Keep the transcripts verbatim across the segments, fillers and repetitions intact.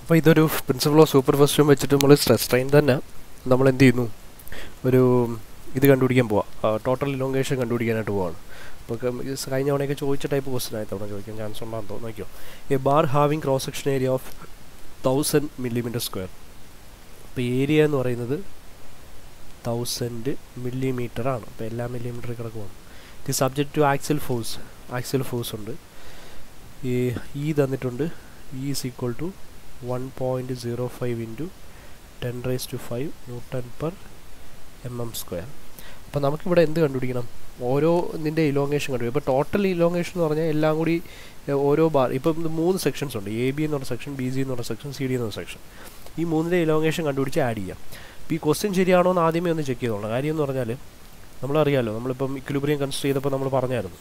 അപ്പോൾ ഇതൊരു principal of super position വെച്ചിട്ട് നമ്മൾ സ്ട്രെസ് സ്ട്രെയിൻ തന്നെ നമ്മൾ എന്ത് ചെയ്യുന്നു, ഒരു ഇത് കണ്ടുപിടിക്കാൻ പോവാം, ടോട്ടൽ ഇലോങ്ങേഷൻ കണ്ടുപിടിക്കാനായിട്ട് പോവാണ്. അപ്പോൾ കഴിഞ്ഞ തവണയൊക്കെ ചോദിച്ച ടൈപ്പ് ക്വസ്റ്റൻ ആയി തവണ ചോദിക്കാൻ ചാൻസ് ഉണ്ടാകുന്ന തോന്നുന്നു. നോക്കിയോ, a bar having cross section area of thousand millimetre square. അപ്പോൾ ഏരിയ എന്ന് പറയുന്നത് തൗസൻഡ് മില്ലിമീറ്റർ ആണ്. അപ്പോൾ എല്ലാ മില്ലിമീറ്റർ കിടക്കുവാണ്. ഇത് subject to axial force, axial force ഉണ്ട്. ഈ ഇ തന്നിട്ടുണ്ട്, E is equal to one point zero five into ten raise to five newton per M M square. അപ്പോൾ നമുക്കിവിടെ എന്ത് കണ്ടുപിടിക്കണം, ഓരോ ഇതിൻ്റെ ഇലോങ്ങേഷൻ കണ്ടുപിടിക്കും. ഇപ്പോൾ ടോട്ടൽ ഇലോങ്ങേഷൻ എന്ന് പറഞ്ഞാൽ എല്ലാം കൂടി ഓരോ ബാർ, ഇപ്പം മൂന്ന് സെക്ഷൻസ് ഉണ്ട്, എ ബി എന്ന് പറഞ്ഞ സെക്ഷൻ, ബി സി എന്ന് പറഞ്ഞ സെക്ഷൻ, സി ഡി എന്ന് പറഞ്ഞ സെക്ഷൻ. ഈ മൂന്നിൻ്റെ ഇലോങ്ങേഷൻ കണ്ടുപിടിച്ച് ആഡ് ചെയ്യാം. ഇപ്പോൾ ഈ ക്വസ്റ്റ്യൻ ശരിയാണോ എന്ന് ആദ്യമേ ഒന്ന് ചെക്ക് ചെയ്തോളാം. കാര്യം എന്ന് പറഞ്ഞാൽ നമ്മളറിയാമല്ലോ, നമ്മളിപ്പം ഇക്വിലിബ്രിയം കൺസിഡർ ചെയ്തപ്പോൾ നമ്മൾ പറഞ്ഞായിരുന്നു,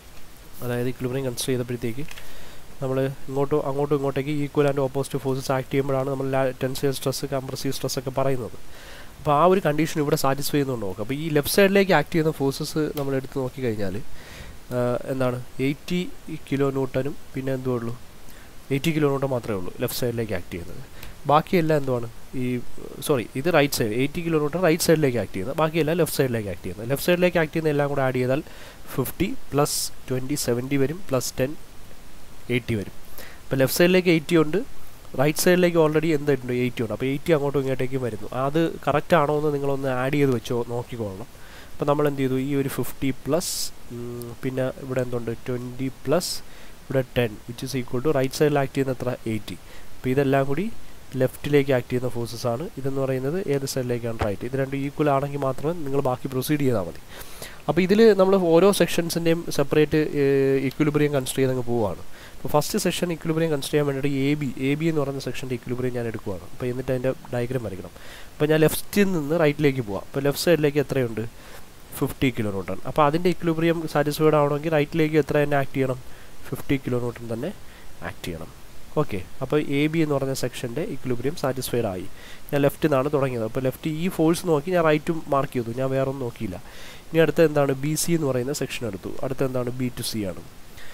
അതായത് ഇക്വിലിബ്രിയം കൺസിഡർ ചെയ്തപ്പോഴത്തേക്ക് നമ്മൾ ഇങ്ങോട്ടും അങ്ങോട്ടും ഇങ്ങോട്ടേക്ക് equal and opposite forces act ചെയ്യുമ്പോഴാണ് നമ്മൾ ടെൻസൈൽ സ്ട്രെസ്, കംപ്രസീവ് സ്ട്രെസ് ഒക്കെ പറയുന്നത്. അപ്പോൾ ആ ഒരു കണ്ടീഷൻ ഇവിടെ സാറ്റിസ്ഫൈ ചെയ്യുന്നുണ്ട് നോക്കുക. അപ്പോൾ ഈ ലെഫ്റ്റ് സൈഡിലേക്ക് ആക്ട് ചെയ്യുന്ന ഫോഴ്സസ് നമ്മൾ എടുത്ത് നോക്കിക്കഴിഞ്ഞാൽ എന്താണ്, എയ്റ്റി കിലോ ന്യൂട്ടനും പിന്നെ എന്തുള്ളൂ, എയ്റ്റി കിലോ ന്യൂട്ടൺ മാത്രമേ ഉള്ളൂ ലെഫ്റ്റ് സൈഡിലേക്ക് ആക്ട് ചെയ്യുന്നത്. ബാക്കിയെല്ലാം എന്തുവാണ്, ഈ സോറി ഇത് right side, eighty kilo newton right സൈഡിലേക്ക് ആക്ട് ചെയ്യുന്നത്, ബാക്കിയെല്ലാം ലെഫ്റ്റ് സൈഡിലേക്ക് ആക്ട് ചെയ്യുന്നത്. ലെഫ്റ്റ് സൈഡിലേക്ക് ആക്ട് ചെയ്യുന്ന എല്ലാം കൂടെ ആഡ് ചെയ്താൽ ഫിഫ്റ്റി പ്ലസ് ട്വൻറ്റി സെവൻറ്റി വരും, പ്ലസ് ടെൻ എയ്റ്റി വരും. അപ്പോൾ ലെഫ്റ്റ് സൈഡിലേക്ക് എയ്റ്റി ഉണ്ട്, റൈറ്റ് സൈഡിലേക്ക് ഓൾറെഡി എന്തായിട്ടുണ്ട്, എയ്റ്റി ഉണ്ട്. അപ്പോൾ എയ്റ്റി അങ്ങോട്ടും ഇങ്ങോട്ടേക്കും വരുന്നു. അത് കറക്റ്റ് ആണോ എന്ന് നിങ്ങളൊന്ന് ആഡ് ചെയ്ത് വെച്ചോ, നോക്കിക്കോളണം. അപ്പോൾ നമ്മൾ എന്ത് ചെയ്തു, ഈ ഒരു ഫിഫ്റ്റി പ്ലസ് പിന്നെ ഇവിടെ എന്തുണ്ട് ട്വൻറ്റി പ്ലസ് ഇവിടെ ten which is equal to right സൈഡിൽ ആക്ട് ചെയ്യുന്ന എത്ര, എയ്റ്റി. അപ്പോൾ ഇതെല്ലാം കൂടി ലെഫ്റ്റിലേക്ക് ആക്ട് ചെയ്യുന്ന ഫോഴ്സസ് ആണ്. ഇതെന്ന് പറയുന്നത് ഏത് സൈഡിലേക്കാണ്, റൈറ്റ്. ഇത് രണ്ടും ഈക്വൽ ആണെങ്കിൽ മാത്രമേ നിങ്ങൾ ബാക്കി പ്രൊസീഡ് ചെയ്താൽ മതി. അപ്പോൾ ഇതിൽ നമ്മൾ ഓരോ സെക്ഷൻസിൻ്റെയും സെപ്പറേറ്റ് ഇക്വിലിബ്രിയം കൺസിഡർ ചെയ്ത് അങ്ങ് പോവുകയാണ്. അപ്പോൾ ഫസ്റ്റ് സെക്ഷൻ ഇക്വിലിബ്രിയം കൺസിഡർ ചെയ്യാൻ വേണ്ടിയിട്ട് എ ബി എ ബി എന്ന് പറയുന്ന സെക്ഷൻ്റെ ഇക്വിലിബ്രിയം ഞാൻ എടുക്കുകയാണ്. അപ്പോൾ എന്നിട്ട് അതിൻ്റെ ഡയഗ്രാം വരയ്ക്കണം. അപ്പോൾ ഞാൻ ലെഫ്റ്റിൽ നിന്ന് റൈറ്റിലേക്ക് പോവാം. അപ്പോൾ ലെഫ്റ്റ് സൈഡിലേക്ക് എത്രയുണ്ട്, ഫിഫ്റ്റി കിലോ ന്യൂട്ടൺ. അപ്പോൾ അതിൻ്റെ ഇക്വിലിബ്രിയം സാറ്റിസ്ഫൈഡ് ആവണമെങ്കിൽ റൈറ്റിലേക്ക് എത്ര തന്നെ ആക്ട് ചെയ്യണം, ഫിഫ്റ്റി കിലോ ന്യൂട്ടൺ തന്നെ ആക്ട് ചെയ്യണം. ഓക്കെ, അപ്പോൾ എ ബി എന്ന് പറഞ്ഞ സെക്ഷൻ്റെ ഇക്വിലിബ്രിയം സാറ്റിസ്ഫൈഡ് ആയി. ഞാൻ ലെഫ്റ്റിൽ നിന്നാണ് തുടങ്ങിയത്. അപ്പോൾ ലെഫ്റ്റ് ഈ ഫോഴ്സ് നോക്കി ഞാൻ റൈറ്റും മാർക്ക് ചെയ്തു, ഞാൻ വേറെ ഒന്നും നോക്കിയില്ല. ഇനി അടുത്ത എന്താണ്, ബി സി എന്ന് പറയുന്ന സെക്ഷൻ എടുത്തു. അടുത്ത എന്താണ്, ബി ടു സി ആണ്.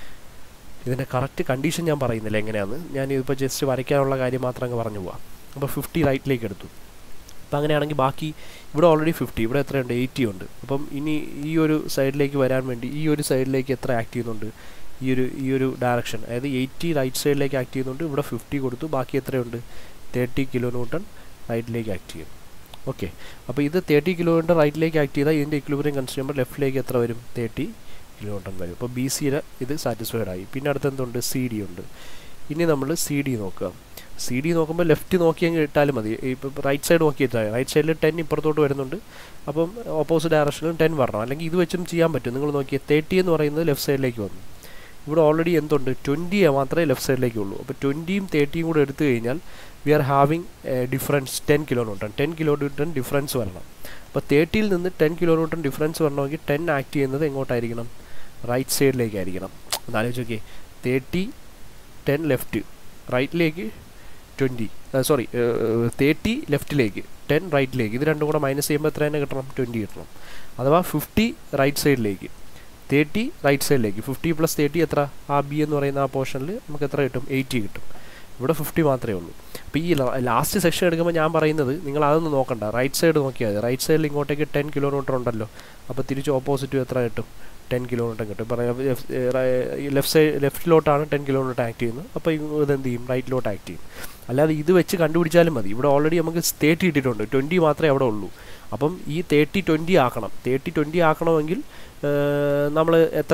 ഇതിൻ്റെ കറക്റ്റ് കണ്ടീഷൻ ഞാൻ പറയുന്നില്ല എങ്ങനെയാണ്, ഞാൻ ഇതിപ്പോൾ ജസ്റ്റ് വരയ്ക്കാനുള്ള കാര്യം മാത്രം അങ്ങ് പറഞ്ഞു പോവാം. അപ്പോൾ ഫിഫ്റ്റി റൈറ്റിലേക്ക് എടുത്തു. അപ്പോൾ അങ്ങനെയാണെങ്കിൽ ബാക്കി ഇവിടെ ഓൾറെഡി ഫിഫ്റ്റി, ഇവിടെ എത്രയുണ്ട്, എയ്റ്റി ഉണ്ട്. അപ്പം ഇനി ഈ ഒരു സൈഡിലേക്ക് വരാൻ വേണ്ടി ഈ ഒരു സൈഡിലേക്ക് എത്ര ആക്ട് ചെയ്യുന്നുണ്ട്, ഈ ഒരു ഈ ഒരു ഡയറക്ഷൻ, അതായത് എയ്റ്റി റൈറ്റ് സൈഡിലേക്ക് ആക്ട് ചെയ്യുന്നുണ്ട്. ഇവിടെ ഫിഫ്റ്റി കൊടുത്തു, ബാക്കി എത്രയുണ്ട്, തേർട്ടി കിലോ ന്യൂട്ടൺ റൈറ്റിലേക്ക് ആക്ട് ചെയ്യും. ഓക്കെ, അപ്പോൾ ഇത് തേർട്ടി കിലോ ന്യൂട്ടൺ റൈറ്റിലേക്ക് ആക്ട് ചെയ്താൽ ഇതിൻ്റെ ഇക്വിലിബ്രിയം കൺസിഡർ ചെയ്യുമ്പോൾ ലെഫ്റ്റിലേക്ക് എത്ര വരും, തേർട്ടി കിലോ ന്യൂട്ടൺ വരും. അപ്പോൾ ബി സിയുടെ ഇത് സാറ്റിസ്ഫൈഡ് ആയി. പിന്നെ അടുത്ത് എന്തുണ്ട്, സി ഡി ഉണ്ട്. ഇനി നമ്മൾ സി ഡി നോക്കുക. സി ഡി നോക്കുമ്പോൾ ലെഫ്റ്റ് നോക്കി അങ്ങ് ഇട്ടാലും മതി. ഇപ്പോൾ റൈറ്റ് സൈഡ് നോക്കി ഇട്ടാൽ, റൈറ്റ് സൈഡിൽ ടെൻ ഇപ്പുറത്തോട്ട് വരുന്നുണ്ട്, അപ്പം ഓപ്പോസിറ്റ് ഡയറക്ഷനിലും ടെൻ വരണം. അല്ലെങ്കിൽ ഇത് വെച്ചും ചെയ്യാൻ പറ്റും. നിങ്ങൾ നോക്കിയാൽ തേർട്ടി എന്ന് പറയുന്നത് ലെഫ്റ്റ് സൈഡിലേക്ക് വന്നു. ഇവിടെ ഓൾറെഡി എന്തുണ്ട്, ട്വൻറ്റി മാത്രമേ ലെഫ്റ്റ് സൈഡിലേക്ക് ഉള്ളൂ. അപ്പോൾ ട്വൻറ്റിയും തേർട്ടിയും കൂടെ എടുത്തു കഴിഞ്ഞാൽ we are having difference ten kilo newton ten kilo newton difference വരണം. അപ്പോൾ തേർട്ടിയിൽ നിന്ന് ടെൻ കിലോ ന്യൂട്ടൺ ഡിഫറൻസ് വരണമെങ്കിൽ ടെൻ ആക്ട് ചെയ്യുന്നത് എങ്ങോട്ടായിരിക്കണം, റൈറ്റ് സൈഡിലേക്കായിരിക്കണം. ഒന്ന് ആലോചിച്ച് നോക്കിയേ, തേർട്ടി ടെൻ ലെഫ്റ്റ്, റൈറ്റിലേക്ക് ട്വൻറ്റി, സോറി തേർട്ടി ലെഫ്റ്റിലേക്ക്, ടെൻ റൈറ്റിലേക്ക്, ഇത് രണ്ടും കൂടെ മൈനസ് ചെയ്യുമ്പോൾ എത്ര തന്നെ കിട്ടണം, ട്വൻറ്റി കിട്ടണം. അഥവാ ഫിഫ്റ്റി റൈറ്റ് സൈഡിലേക്ക്, തേർട്ടി റൈറ്റ് സൈഡിലേക്ക്, ഫിഫ്റ്റി പ്ലസ് തേർട്ടി എത്ര, ആ ബി എന്ന് പറയുന്ന ആ പോർഷനിൽ നമുക്ക് എത്ര കിട്ടും, എയ്റ്റി കിട്ടും. ഇവിടെ ഫിഫ്റ്റി മാത്രമേ ഉള്ളൂ. അപ്പോൾ ഈ ലാസ്റ്റ് സെക്ഷൻ എടുക്കുമ്പോൾ ഞാൻ പറയുന്നത് നിങ്ങൾ അതൊന്നും നോക്കണ്ട, റൈറ്റ് സൈഡ് നോക്കിയാൽ മതി. റൈറ്റ് സൈഡിൽ ഇങ്ങോട്ടേക്ക് ടെൻ കിലോ ന്യൂട്ടൺ ഉണ്ടല്ലോ, അപ്പോൾ തിരിച്ച് ഓപ്പോസിറ്റ് എത്ര കിട്ടും, ടെൻ കിലോ ന്യൂട്ടൺ കിട്ടും. പറയാം ലെഫ്റ്റ് സൈഡ് ലെഫ്റ്റിലോട്ടാണ് ടെൻ കിലോ ന്യൂട്ടൺ ആക്ട് ചെയ്യുന്നത്, അപ്പോൾ ഇതെന്ത് ചെയ്യും, റൈറ്റിലോട്ട് ആക്ട് ചെയ്യും. അല്ലാതെ ഇത് വെച്ച് കണ്ടുപിടിച്ചാലും മതി. ഇവിടെ ഓൾറെഡി നമുക്ക് തേർട്ടി ഇട്ടിട്ടുണ്ട്, ട്വൻറ്റി മാത്രമേ അവിടെ ഉള്ളൂ. അപ്പം ഈ തേർട്ടി ട്വൻറ്റി ആക്കണം. തേർട്ടി ട്വൻറ്റി ആക്കണമെങ്കിൽ നമ്മൾ എത്ര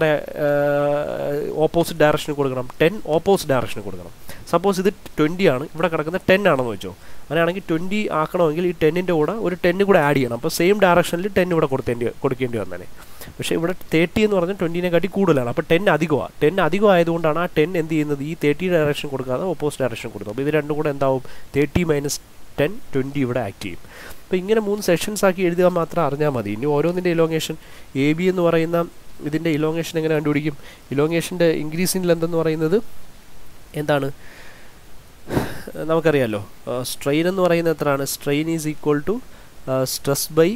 ഓപ്പോസിറ്റ് ഡയറക്ഷന് കൊടുക്കണം, ടെൻ ഓപ്പോസിറ്റ് ഡയറക്ഷന് കൊടുക്കണം. സപ്പോസ് ഇത് ട്വൻറ്റി ആണ്, ഇവിടെ കിടക്കുന്ന ടെൻ ആണെന്ന് വെച്ചോ. അങ്ങനെയാണെങ്കിൽ ട്വൻറ്റി ആക്കണമെങ്കിൽ ഈ ടെന്നിൻ്റെ കൂടെ ഒരു ടെന്ന് കൂടെ ആഡ് ചെയ്യണം. അപ്പോൾ സെയിം ഡയറക്ഷനിൽ ടെൻ ഇവിടെ കൊടുത്തേണ്ടി കൊടുക്കേണ്ടി വന്നേനെ. പക്ഷേ ഇവിടെ തേർട്ടി എന്ന് പറഞ്ഞാൽ ട്വൻറ്റിനെ കാട്ടി കൂടുതലാണ്. അപ്പോൾ ടെൻ അധികമാണ്. ടെൻ അധികം ആയതുകൊണ്ടാണ് ആ ടെൻ എന്ത് ചെയ്യുന്നത്, ഈ തേർട്ടി ഡയറക്ഷൻ കൊടുക്കാതെ ഓപ്പോസിറ്റ് ഡയറക്ഷൻ കൊടുക്കും. അപ്പോൾ ഇത് രണ്ടും കൂടെ എന്താവും, തേർട്ടി മൈനസ് ടെൻ, ട്വൻറ്റി ഇവിടെ ആക്ട് ചെയ്യും. അപ്പോൾ ഇങ്ങനെ മൂന്ന് സെക്ഷൻസ് ആക്കി എഴുതുക മാത്രം അറിഞ്ഞാൽ മതി. ഇനി ഓരോന്നിൻ്റെ ഇലോങ്ങേഷൻ, എ ബി എന്ന് പറയുന്ന ഇതിൻ്റെ ഇലോങ്ങേഷൻ എങ്ങനെ കണ്ടുപിടിക്കും, ഇലോങ്ങേഷൻ്റെ ഇൻക്രീസിംഗ് ലെന്ത് എന്ന് പറയുന്നത് എന്താണ് നമുക്കറിയാമല്ലോ. സ്ട്രെയിൻ എന്ന് പറയുന്നത് എത്രയാണ്, strain is equal to stress by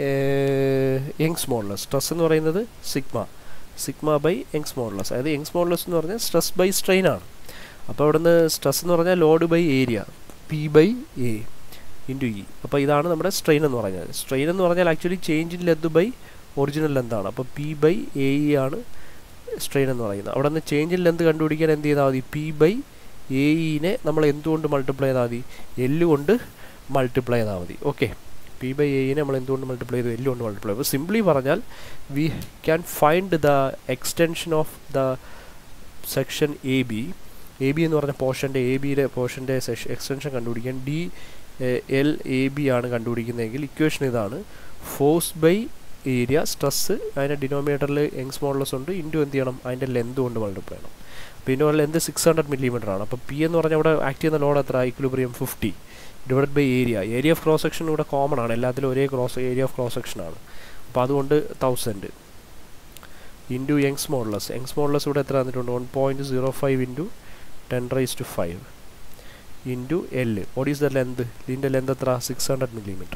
Young's modulus. Stress എന്ന് പറയുന്നത് sigma sigma by Young's modulus. അതായത് യങ്സ് മോഡുലസ് എന്ന് പറഞ്ഞാൽ സ്ട്രെസ് ബൈ സ്ട്രെയിൻ ആണ്. അപ്പോൾ അവിടെ നിന്ന് സ്ട്രെസ് എന്ന് പറഞ്ഞാൽ load by area, P by A into E. അപ്പോൾ ഇതാണ് നമ്മുടെ സ്ട്രെയിൻ എന്ന് പറഞ്ഞാൽ. സ്ട്രെയിൻ എന്ന് പറഞ്ഞാൽ actually change in length by original ലെന്താണ്. അപ്പോൾ പി ബൈ എ ഇ ആണ് സ്ട്രെയിൻ എന്ന് പറയുന്നത്. അവിടെ നിന്ന് ചേഞ്ച് ഇൻ ലെന്ത് കണ്ടുപിടിക്കാൻ എന്ത് ചെയ്താൽ മതി? പി ബൈ എ ഇനെ നമ്മൾ എന്തുകൊണ്ട് മൾട്ടിപ്ലൈ ചെയ്താൽ മതി? എല്ല് കൊണ്ട് മൾട്ടിപ്ലൈ ചെയ്താൽ മതി. ഓക്കെ, പി ബൈ എയിനെ നമ്മൾ എന്തുകൊണ്ട് മൾട്ടിപ്ലൈ ചെയ്തു? എല്ല് കൊണ്ട് മൾട്ടിപ്ലൈ. അപ്പോൾ സിംപ്ലി പറഞ്ഞാൽ we can find the extension of the section A B. A B എന്ന് പറഞ്ഞ പോർഷൻ്റെ എ ബിയുടെ പോർഷൻ്റെ എക്സ്റ്റൻഷൻ കണ്ടുപിടിക്കാൻ ഡി എൽ എ ബി ആണ് കണ്ടുപിടിക്കുന്നതെങ്കിൽ ഇക്വേഷൻ ഇതാണ്: ഫോഴ്സ് ബൈ ഏരിയ, സ്ട്രെസ് അതിൻ്റെ ഡിനോമിനേറ്ററിൽ യങ്സ് മോഡുലസ് ഉണ്ട്, ഇൻറ്റു എന്ത് ചെയ്യണം? അതിൻ്റെ ലെന്ത് കൊണ്ട് മൾട്ടിപ്ലൈ ചെയ്യണം. അപ്പോൾ ഇതിൻ്റെ ലെന്ത് സിക്സ് ഹൺഡ്രഡ് മില്ലിമീറ്റർ ആണ്. അപ്പോൾ പി എന്ന് പറഞ്ഞാൽ ഇവിടെ ആക്ട് ചെയ്യുന്ന ലോഡ് എത്ര? Equilibrium fifty divide by area. Area of cross section ഇവിടെ കോമൺ ആണ്, എല്ലാത്തിലും ഒരേ cross area of cross section ആണ്. അപ്പോൾ അതുകൊണ്ട് thousand into Young's modulus. Young's modulus ഇവിടെ എത്ര വന്നിട്ടുണ്ട്? One point zero five into ten raise to five into L. What is the length? ഇതിൻ്റെ ലെന്ത് എത്ര? Six hundred millimetre.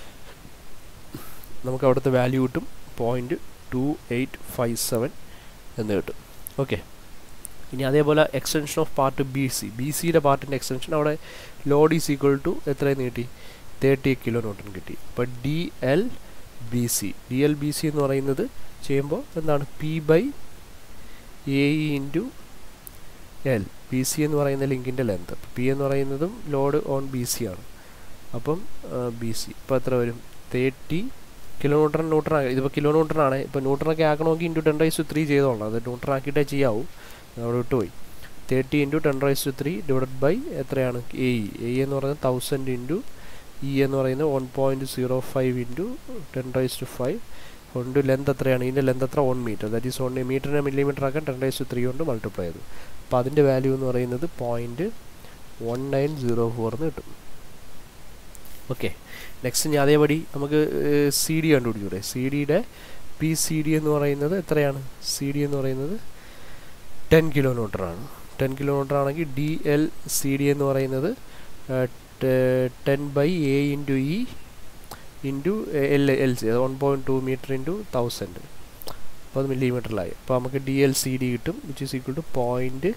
നമുക്ക് അവിടുത്തെ വാല്യൂ കിട്ടും point two eight five seven എന്ന് കിട്ടും. ഓക്കെ, ഇനി അതേപോലെ extension of part B C. B സിയുടെ പാർട്ടിൻ്റെ എക്സ്റ്റൻഷൻ അവിടെ ലോഡ് ഈസ് ഈക്വൽ ടു എത്രയെന്ന് കിട്ടി? തേർട്ടി കിലോ ന്യൂട്ടൺ കിട്ടി. അപ്പോൾ D L B C D L B C എന്ന് പറയുന്നത് ചെയ്യുമ്പോൾ എന്താണ്? P by A E into L. B C എന്ന് പറയുന്ന ലിങ്കിൻ്റെ ലെന്ത്, പി എന്ന് പറയുന്നതും ലോഡ് ഓൺ ബി സി ആണ്. അപ്പം ബി സി ഇപ്പോൾ എത്ര വരും? Thirty kilo newton. ന്യൂട്ടൺ ഇതിപ്പോൾ കിലോ ന്യൂട്ടൺ ആണ്. ഇപ്പോൾ ന്യൂട്ടണൊക്കെ ആക്കണമെങ്കിൽ into ten raise to three ചെയ്തോളാം. അത് ന്യൂട്ടൺ ആക്കിയിട്ടേ ചെയ്യാവൂ, അവിടെ വിട്ടുപോയി. Thirty into ten raise to three divide by എത്രയാണ്? A E. എ എന്ന് പറയുന്നത് തൗസൻഡ് ഇൻറ്റു ഇ എന്ന് പറയുന്നത് one point zero five into ten raise to five കൊണ്ട് ലെന്ത് എത്രയാണ്? ഇതിൻ്റെ ലെന്ത് എത്ര? One metre. That is one മീറ്ററിനെ മില്ലിമീറ്റർ ആക്കാൻ ടെൻ റൈസ് ടു ത്രീ കൊണ്ട് മൾട്ടിപ്ലൈ ചെയ്തു. അപ്പോൾ അതിൻ്റെ വാല്യൂ എന്ന് പറയുന്നത് point one nine zero four എന്ന് കിട്ടും. ഓക്കെ, നെക്സ്റ്റ് ഇനി അതേപടി നമുക്ക് സി ഡി കണ്ടുപിടിച്ചൂടെ? സി ഡിയുടെ പി സി ഡി എന്ന് പറയുന്നത് എത്രയാണ്? സി ഡി എന്ന് പറയുന്നത് ടെൻ കിലോ ന്യൂട്ടറാണ്. ടെൻ കിലോ ന്യൂട്ടർ ആണെങ്കിൽ ഡി എൽ സി ഡി എന്ന് പറയുന്നത് ten by A into E into L L C, അത് one point two metre into thousand. അപ്പോൾ അത് മില്ലിമീറ്ററിലായി. അപ്പോൾ നമുക്ക് ഡി എൽ സി ഡി കിട്ടും, which is equal to point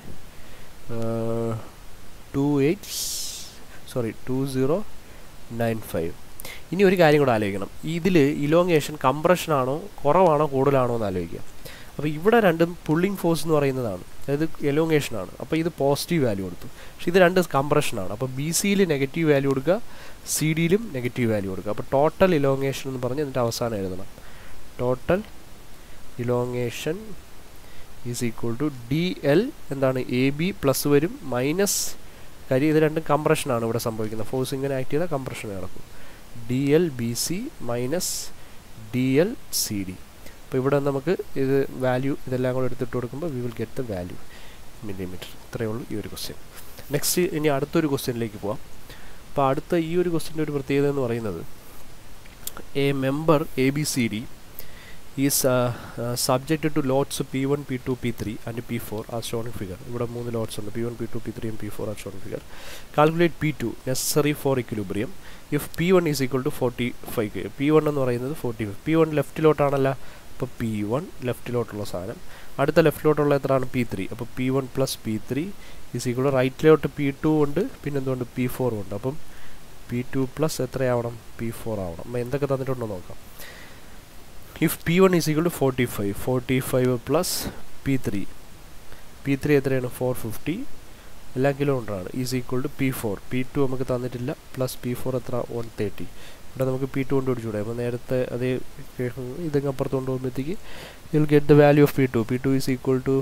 two eight sorry two zero nine five. ഇനി ഒരു കാര്യം കൂടെ ആലോചിക്കണം. ഇതിൽ ഇലോങ്ങേഷൻ കംപ്രഷനാണോ കുറവാണോ കൂടുതലാണോ എന്ന് ആലോചിക്കുക. അപ്പോൾ ഇവിടെ രണ്ടും പുള്ളിങ് ഫോഴ്സ് എന്ന് പറയുന്നതാണ്, അതായത് എലോങ്ങേഷനാണ്. അപ്പോൾ ഇത് പോസിറ്റീവ് വാല്യൂ കൊടുത്തു. പക്ഷേ ഇത് രണ്ട് കംപ്രഷനാണ്. അപ്പോൾ ബി സിയിൽ നെഗറ്റീവ് വാല്യൂ കൊടുക്കുക, സി ഡിയിലും നെഗറ്റീവ് വാല്യൂ കൊടുക്കുക. അപ്പോൾ ടോട്ടൽ ഇലോങ്ങേഷൻ എന്ന് പറഞ്ഞ് എന്നിട്ട് അവസാനം എഴുതണം. Total elongation is equal to D L എന്താണ്? എ ബി പ്ലസ് വരും മൈനസ്, കാര്യം ഇത് രണ്ടും കംപ്രഷനാണ് ഇവിടെ സംഭവിക്കുന്നത്. ഫോഴ്സ് ഇങ്ങനെ ആക്ട് ചെയ്താൽ കംപ്രഷൻ നടക്കും. D L B C minus D L C D. അപ്പോൾ ഇവിടെ നമുക്ക് ഇത് വാല്യൂ ഇതെല്ലാം കൂടെ എടുത്തിട്ട് കൊടുക്കുമ്പോൾ we will get the value millimetre. ഇത്രയേ ഉള്ളൂ ഈ ഒരു ക്വസ്റ്റ്യൻ. നെക്സ്റ്റ് ഇനി അടുത്തൊരു ക്വസ്റ്റ്യനിലേക്ക് പോവാം. അപ്പോൾ അടുത്ത ഈ ഒരു ക്വസ്റ്റ്യൻ്റെ ഒരു പ്രത്യേകത എന്ന് പറയുന്നത്, a member A B C D is subjected to loads P one P two P three and P four are shown in figure. ഇവിടെ മൂന്ന് ലോഡ്സ് ഉണ്ട്, P one P two P three and P four are shown in figure. Calculate P two necessary for equilibrium if P one is equal to forty five. P one എന്ന് പറയുന്നത് forty five. P one ലെഫ്റ്റിലോട്ടാണല്ലോ, അപ്പോൾ P one ലെഫ്റ്റിലോട്ടുള്ള സാധനം. അടുത്ത ലെഫ്റ്റിലോട്ടുള്ള എത്രയാണ്? P three. അപ്പോൾ P one plus P three is equal to റൈറ്റിലോട്ട് പി ടു ഉണ്ട്, പിന്നെ എന്തുകൊണ്ട് പി ഫോർ ഉണ്ട്. അപ്പം പി ടു പ്ലസ് എത്രയാവണം? പി ഫോർ ആവണം. അപ്പോൾ എന്തൊക്കെ തന്നിട്ടുണ്ടോ നോക്കാം. If P one is equal to forty five, forty five plus P three, P three എത്രയാണ്? ഫോർ ഫിഫ്റ്റി, എല്ലാ കിലോമീറ്ററാണ്, is equal to P four. P two നമുക്ക് തന്നിട്ടില്ല, പ്ലസ് പി ഫോർ എത്ര? One thirty. ഇവിടെ നമുക്ക് പി ടു കൊണ്ട് പിടിച്ചൂടെ? അപ്പോൾ നേരത്തെ അതേ ഇതങ്ങ് അപ്പുറത്ത് കൊണ്ടുപോകുമ്പോഴത്തേക്ക് you will get the value of P two. P two is equal to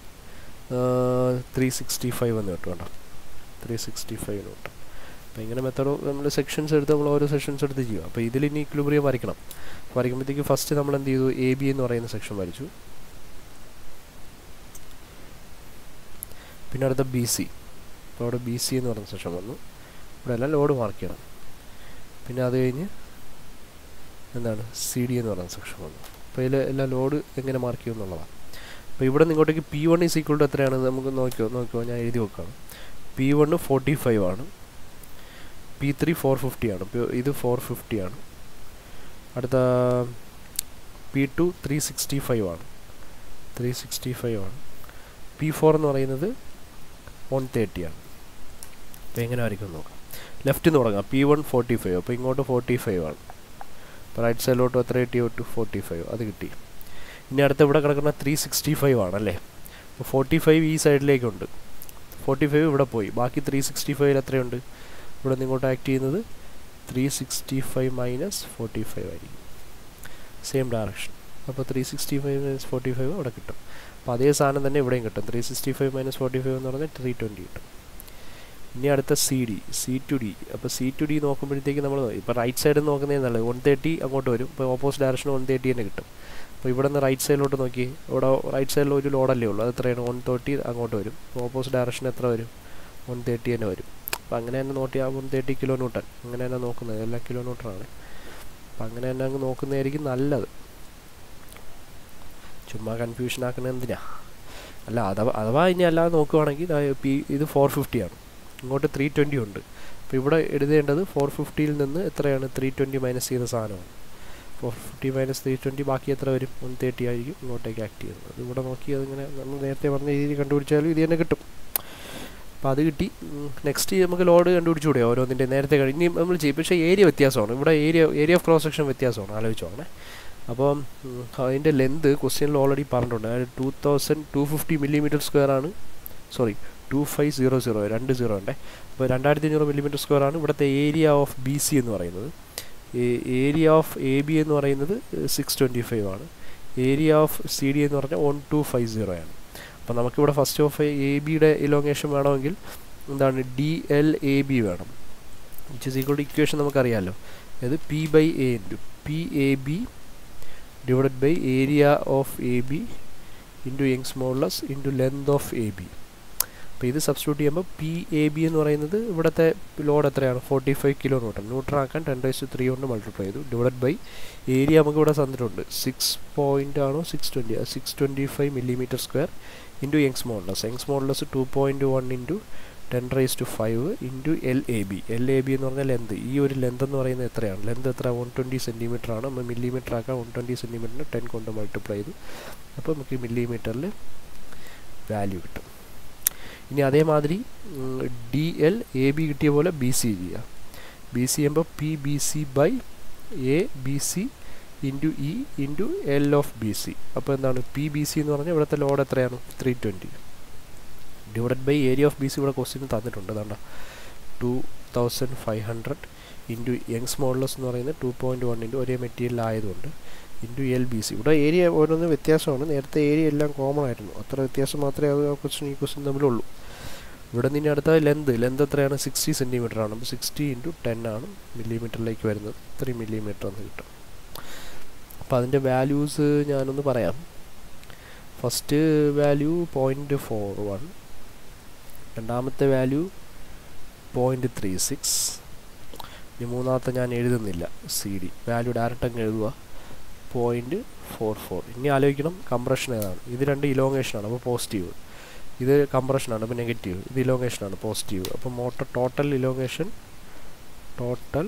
three sixty five എന്ന് കിട്ടും കേട്ടോ, ത്രീ സിക്സ്റ്റി ഫൈവ് എന്ന് കിട്ടും. അപ്പോൾ ഇങ്ങനെ മെത്തേഡ് നമ്മൾ സെക്ഷൻസ് എടുത്ത് നമ്മൾ ഓരോ സെക്ഷൻസ് എടുത്ത് ചെയ്യുക. അപ്പോൾ ഇതിൽ ഇനി ഇക്വിലിബ്രിയം വരയ്ക്കണം. വരയ്ക്കുമ്പോഴത്തേക്ക് ഫസ്റ്റ് നമ്മൾ എന്ത് ചെയ്തു? എ ബി എന്ന് പറയുന്ന സെക്ഷൻ വരച്ചു. പിന്നെ അടുത്ത ബി സി, അപ്പോൾ അവിടെ ബി സി എന്ന് പറയുന്ന സെക്ഷൻ വന്നു. ഇവിടെ എല്ലാം ലോഡ് മാർക്ക് ചെയ്യണം. പിന്നെ അത് കഴിഞ്ഞ് എന്താണ്? സി ഡി എന്ന് പറയുന്ന സെക്ഷൻ വന്നു. അപ്പോൾ ഇതിൽ എല്ലാ ലോഡ് എങ്ങനെ മാർക്ക് ചെയ്യും എന്നുള്ളതാണ്. അപ്പോൾ ഇവിടെ നിങ്ങോട്ടേക്ക് P one is equal to എത്രയാണ്? നമുക്ക് നോക്കിയോ നോക്കിയോ ഞാൻ എഴുതി വെക്കുകയാണ്. പി വണ്ണ് ഫോർട്ടി ഫൈവ് ആണ്, പി ത്രീ ഫോർ ഫിഫ്റ്റി ആണ്, ഇത് ഫോർ ഫിഫ്റ്റി ആണ്. അടുത്ത P two three sixty five ആണ്, ത്രീ സിക്സ്റ്റി ഫൈവ് ആണ്. പി ഫോർ എന്ന് പറയുന്നത് വൺ തേർട്ടി ആണ്. അപ്പോൾ എങ്ങനെ വരയ്ക്കും നോക്കാം. ലെഫ്റ്റിൽ നിന്ന് തുടങ്ങാം. പി വൺ ഫോർട്ടി ഫൈവ്, അപ്പോൾ ഇങ്ങോട്ട് ഫോർട്ടി ഫൈവ് ആണ്. അപ്പോൾ റൈറ്റ് സൈഡിലോട്ട് എത്ര കിട്ടി? ടു ഫോർട്ടി ഫൈവ്, അത് കിട്ടി. ഇനി അടുത്ത ഇവിടെ കിടക്കുന്ന ത്രീ സിക്സ്റ്റി ഫൈവ് ആണല്ലേ. അപ്പോൾ ഫോർട്ടി ഫൈവ് ഈ സൈഡിലേക്കുണ്ട്, ഫോർട്ടി ഫൈവ് ഇവിടെ പോയി. ബാക്കി ത്രീ സിക്സ്റ്റി ഫൈവിൽ എത്രയുണ്ട്? ഇവിടെ നിന്ന് ഇങ്ങോട്ട് ആക്ട് ചെയ്യുന്നത് three sixty five minus forty five ആയിരിക്കും, സെയിം ഡയറക്ഷൻ. അപ്പോൾ three sixty five minus forty five അവിടെ കിട്ടും. അപ്പോൾ അതേ സാധനം തന്നെ ഇവിടെയും കിട്ടും. Three sixty five minus forty five എന്ന് പറഞ്ഞാൽ ത്രീ ട്വൻറ്റി കിട്ടും. ഇനി അടുത്ത C D, C to D. അപ്പോൾ സി ടു ഡി നോക്കുമ്പോഴത്തേക്ക് നമ്മൾ ഇപ്പോൾ റൈറ്റ് സൈഡിൽ നോക്കുന്നതിന് നല്ലത് വൺ തേർട്ടി അങ്ങോട്ട് വരും. ഇപ്പോൾ ഓപ്പോസിറ്റ് ഡയറക്ഷൻ വൺ തേർട്ടി തന്നെ കിട്ടും. അപ്പോൾ ഇവിടെ നിന്ന് റൈറ്റ് സൈഡിലോട്ട് നോക്കി, ഇവിടെ റൈറ്റ് സൈഡിൽ ഒരു ലോഡല്ലേ ഉള്ളൂ, അത് എത്രയാണ്? വൺ തേർട്ടി അങ്ങോട്ട് വരും. അപ്പോൾ ഓപ്പോസിറ്റ് ഡയറക്ഷൻ എത്ര വരും? വൺ തേർട്ടി തന്നെ വരും. അപ്പോൾ അങ്ങനെ തന്നെ നോക്കി ആ വൺ തേർട്ടി കിലോ ന്യൂട്ടൺ അങ്ങനെ തന്നെ നോക്കുന്നത്, എല്ലാം കിലോ ന്യൂട്ടറാണ്. അപ്പം അങ്ങനെ തന്നെ അങ്ങ് നോക്കുന്നതായിരിക്കും നല്ലത്. ചുമ്മാ കൺഫ്യൂഷൻ ആക്കുന്നത് എന്തിനാ? അല്ല അഥവാ അഥവാ ഇനി അല്ലാതെ നോക്കുവാണെങ്കിൽ പി ഇത് ഫോർ ഫിഫ്റ്റി ആണ്, ഇങ്ങോട്ട് ത്രീ ട്വൻറ്റി ഉണ്ട്. അപ്പോൾ ഇവിടെ എഴുതേണ്ടത് ഫോർ ഫിഫ്റ്റിയിൽ നിന്ന് എത്രയാണ്? ത്രീ ട്വൻറ്റി മൈനസ് ചെയ്ത സാധനമാണ്. Four fifty minus three twenty ബാക്കി എത്ര വരും? വൺ തേർട്ടി ആയിരിക്കും ഇങ്ങോട്ടേക്ക് ആക്ട് ചെയ്യുന്നത്. അത് ഇവിടെ നോക്കി അതിങ്ങനെ നമ്മൾ നേരത്തെ പറഞ്ഞ രീതിയിൽ കണ്ടുപിടിച്ചാലും ഇത് തന്നെ കിട്ടും. അപ്പോൾ അത് കിട്ടി. നെക്സ്റ്റ് നമുക്ക് ലോഡ് കണ്ടുപിടിച്ചുകൂടെ ഓരോന്നിൻ്റെ നേരത്തെ കഴിഞ്ഞ് നമ്മൾ ചെയ്യും. പക്ഷേ ഏരിയ വ്യത്യാസമാണ് ഇവിടെ, area area of cross section വ്യത്യാസമാണ്, ആലോചിച്ചോണേ. അപ്പം അതിൻ്റെ ലെന്ത് ക്വസ്റ്റ്യനിൽ ഓൾറെഡി പറഞ്ഞിട്ടുണ്ട്. അതായത് two thousand two fifty millimetre square ആണ്, sorry two five zero zero രണ്ട് സീറോ ഉണ്ടേ. അപ്പോൾ രണ്ടായിരത്തി അഞ്ഞൂറ് മില്ലിമീറ്റർ സ്ക്വയർ ആണ് ഇവിടുത്തെ ഏരിയ ഓഫ് ബി സി എന്ന് പറയുന്നത്. ഏരിയ ഓഫ് എ ബി എന്ന് പറയുന്നത് സിക്സ് ട്വൻറ്റി ഫൈവ് ആണ്. ഏരിയ ഓഫ് സി ഡി എന്ന് പറഞ്ഞാൽ വൺ ടു ഫൈവ് സീറോ ആണ്. അപ്പോൾ നമുക്കിവിടെ ഫസ്റ്റ് ഓഫ് എ ബിയുടെ ഇലോങ്ങേഷൻ വേണമെങ്കിൽ എന്താണ്? ഡി എൽ എ ബി വേണം, which is equal to equation നമുക്കറിയാമല്ലോ. അത് P by A into P A B divided by area of A B into Young's modulus into length of A B. അപ്പോൾ ഇത് substitute ചെയ്യുമ്പോൾ P A B എന്ന് പറയുന്നത് ഇവിടുത്തെ load എത്രയാണ്? Forty five kilo newton. Newton ആക്കാൻ ten raise to three കൊണ്ട് multiply ചെയ്തു, ഡിവൈഡ് ബൈ ഏരിയ നമുക്ക് ഇവിടെ തന്നിട്ടുണ്ട് സിക്സ് പോയിൻ്റ് ആണോ six twenty six twenty five millimetre square into Young's modulus. Young's modulus two point one into ten raise to five into L A B. L A B എന്ന് പറഞ്ഞാൽ length. ഈ ഒരു length എന്ന് പറയുന്നത് എത്രയാണ്? Length എത്ര? One twenty centimetre ആണ്. നമ്മൾ മില്ലിമീറ്റർ ആക്കാൻ വൺ ട്വൻറ്റി സെൻറ്റിമീറ്ററിന് ടെൻ കൊണ്ട് മൾട്ടിപ്ലൈ ചെയ്തു. അപ്പോൾ നമുക്ക് മില്ലിമീറ്ററിൽ വാല്യൂ കിട്ടും. ഇനി അതേമാതിരി ഡി എൽ എ ബി കിട്ടിയ പോലെ ബി സി ചെയ്യുക. ബി സി ചെയ്യുമ്പോൾ P B C by A B C into E into L of B C. അപ്പോൾ എന്താണ്? പി ബി സി എന്ന് പറഞ്ഞാൽ ഇവിടുത്തെ ലോഡ് എത്രയാണ്? Three twenty divided by area of B C ഇവിടെ ക്വസ്റ്റ്യൻ തന്നിട്ടുണ്ട്. അതാണ്ട two thousand five hundred into Young's modulus എന്ന് പറയുന്നത് ടു പോയിൻറ്റ് വൺ ഇൻറ്റു ഒരേ മെറ്റീരിയൽ ആയതുകൊണ്ട് ഇൻറ്റു എൽ ബി സി. ഇവിടെ ഏരിയ ഓരോന്ന് വ്യത്യാസമാണ്. നേരത്തെ ഏരിയ എല്ലാം കോമൺ ആയിരുന്നു, അത്ര വ്യത്യാസം മാത്രമേ അത് ആ ക്വസ്റ്റ്യൻ ഈ ക്വസ്റ്റ്യൻ തമ്മിലുള്ളൂ. ഇവിടെ നിന്ന് അടുത്ത ലെന്ത് ലെന്ത് എത്രയാണ്? സിക്സ്റ്റി സെൻറ്റിമീറ്റർ ആണ്. അപ്പോൾ സിക്സ്റ്റി ഇൻറ്റു ടെൻ ആണ് മില്ലിമീറ്ററിലേക്ക് വരുന്നത്. ത്രീ മില്ലിമീറ്റർ എന്ന് കിട്ടും. അപ്പോൾ അതിൻ്റെ വാല്യൂസ് ഞാനൊന്ന് പറയാം. First value point four one, രണ്ടാമത്തെ വാല്യൂ പോയിൻറ്റ് ത്രീ സിക്സ്, ഇനി മൂന്നാമത്തെ ഞാൻ എഴുതുന്നില്ല, സി ഡി വാല്യൂ ഡയറക്റ്റ് അങ്ങ് എഴുതുക പോയിൻറ്റ് ഫോർ ഫോർ. ഇനി ആലോചിക്കണം കംപ്രഷൻ ഏതാണ്. ഇത് രണ്ട് ഇലോങ്ങേഷനാണ്, അപ്പോൾ പോസിറ്റീവ്. ഇത് കംപ്രഷനാണ്, അപ്പോൾ നെഗറ്റീവ്. ഇത് ഇലോങ്ങേഷനാണ്, പോസിറ്റീവ്. അപ്പോൾ മോട്ടർ ടോട്ടൽ ഇലോങ്ങേഷൻ ടോട്ടൽ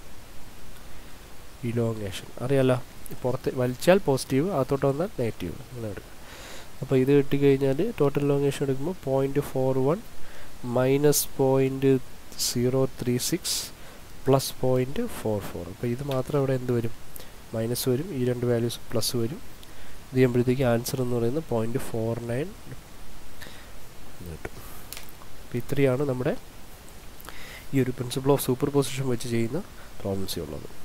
ഇലോങ്ങേഷൻ അറിയാലോ. പുറത്ത് വലിച്ചാൽ പോസിറ്റീവ്, അകത്തോട്ട് വന്നാൽ നെഗറ്റീവ്, അങ്ങനെ എടുക്കും. അപ്പോൾ ഇത് കിട്ടിക്കഴിഞ്ഞാൽ ടോട്ടൽ ഇലോങ്ങേഷൻ എടുക്കുമ്പോൾ point four one minus point zero three six plus point four four. അപ്പോൾ ഇത് മാത്രം ഇവിടെ എന്ത് വരും? മൈനസ് വരും. ഈ രണ്ട് വാല്യൂസ് പ്ലസ് വരും. ഇത് ചെയ്യുമ്പോഴത്തേക്ക് ആൻസർ എന്ന് പറയുന്നത് പോയിൻറ്റ് ഫോർ നയൻ കിട്ടും. അപ്പോൾ ഇത്രയാണ് നമ്മുടെ ഈ ഒരു പ്രിൻസിപ്പിൾ ഓഫ് സൂപ്പർ പൊസിഷൻ വെച്ച് ചെയ്യുന്ന പ്രോബ്ലംസ് ഉള്ളത്.